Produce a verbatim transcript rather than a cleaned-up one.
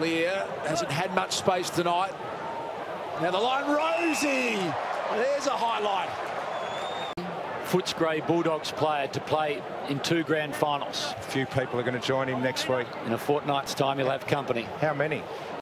here. Hasn't had much space tonight. Now the line, Rozee. There's a highlight. Footscray Bulldogs player to play in two grand finals. A few people are going to join him next week. In a fortnight's time, he'll have company. How many?